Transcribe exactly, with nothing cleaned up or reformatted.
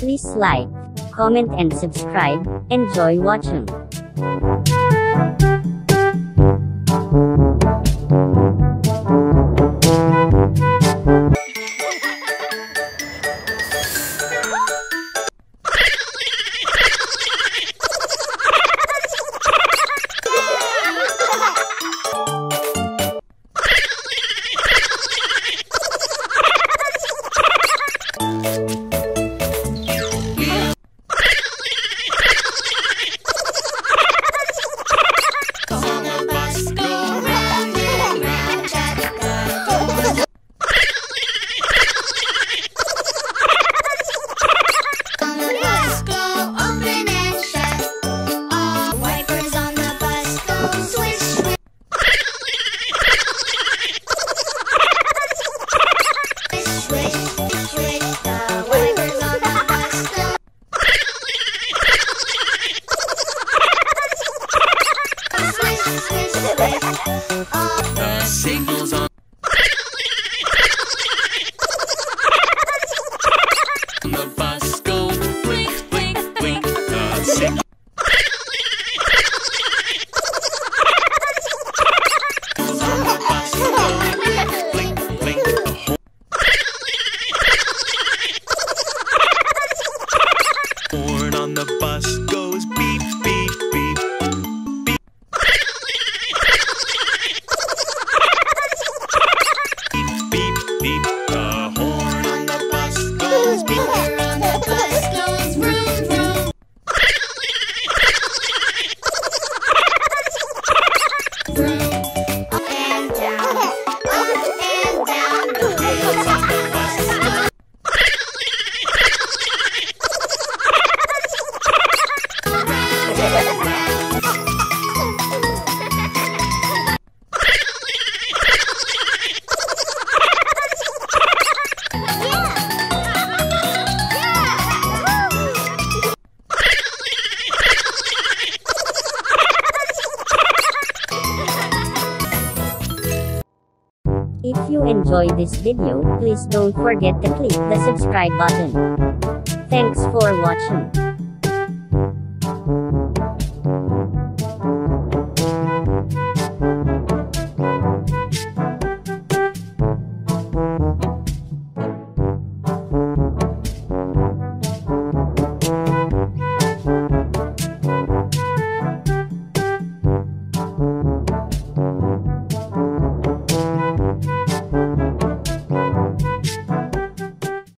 Please like, comment and subscribe. Enjoy watching. The signals on the bus go blink, blink, blink. The signals on the bus go blink, blink, blink. The horn on the bus goes beep, beep, beep. If you enjoyed this video, please don't forget to click the subscribe button. Thanks for watching.